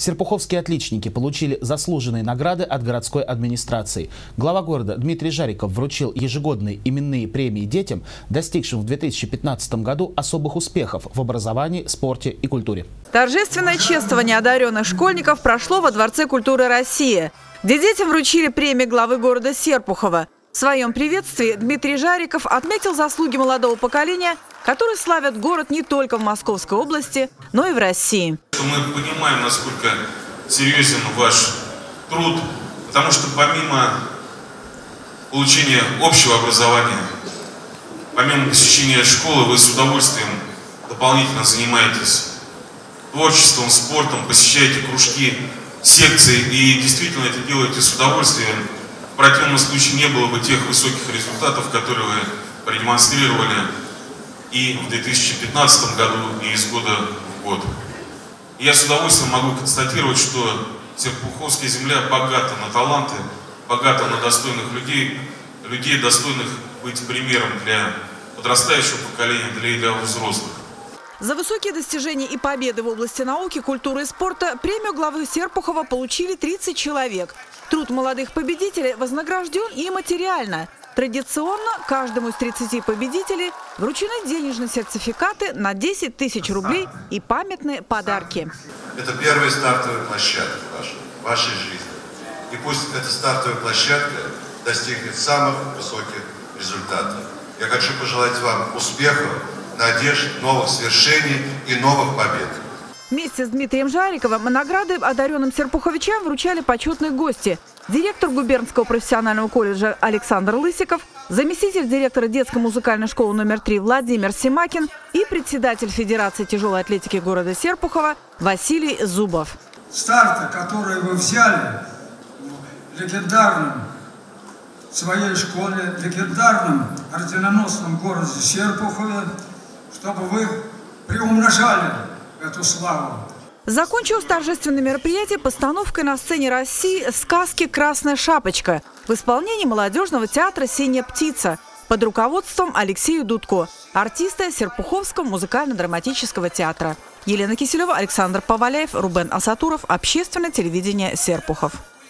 Серпуховские отличники получили заслуженные награды от городской администрации. Глава города Дмитрий Жариков вручил ежегодные именные премии детям, достигшим в 2015 году особых успехов в образовании, спорте и культуре. Торжественное чествование одаренных школьников прошло во Дворце культуры России, где детям вручили премии главы города Серпухова. В своем приветствии Дмитрий Жариков отметил заслуги молодого поколения, которые славят город не только в Московской области, но и в России. Мы понимаем, насколько серьезен ваш труд, потому что помимо получения общего образования, помимо посещения школы, вы с удовольствием дополнительно занимаетесь творчеством, спортом, посещаете кружки, секции и действительно это делаете с удовольствием. В противном случае не было бы тех высоких результатов, которые вы продемонстрировали и в 2015 году, и из года в год. И я с удовольствием могу констатировать, что Серпуховская земля богата на таланты, богата на достойных людей, достойных быть примером для подрастающего поколения, для взрослых. За высокие достижения и победы в области науки, культуры и спорта премию главы Серпухова получили 30 человек. Труд молодых победителей вознагражден и материально. Традиционно каждому из 30 победителей вручены денежные сертификаты на 10 тысяч рублей и памятные подарки. Это первая стартовая площадка в вашей жизни. И пусть эта стартовая площадка достигнет самых высоких результатов. Я хочу пожелать вам успехов, надежд, новых свершений и новых побед. Вместе с Дмитрием Жариковым награды одаренным серпуховичам вручали почетные гости. Директор губернского профессионального колледжа Александр Лысиков, заместитель директора детской музыкальной школы номер 3 Владимир Семакин и председатель Федерации тяжелой атлетики города Серпухова Василий Зубов. Старты, которые вы взяли в легендарном своей школе, легендарном орденоносном городе Серпухове, чтобы вы приумножали эту славу. Закончилось торжественное мероприятие постановкой на сцене России сказки «Красная шапочка» в исполнении молодежного театра «Синяя птица» под руководством Алексея Дудко, артиста Серпуховского музыкально-драматического театра. Елена Киселева, Александр Поваляев, Рубен Асатуров. Общественное телевидение Серпухов.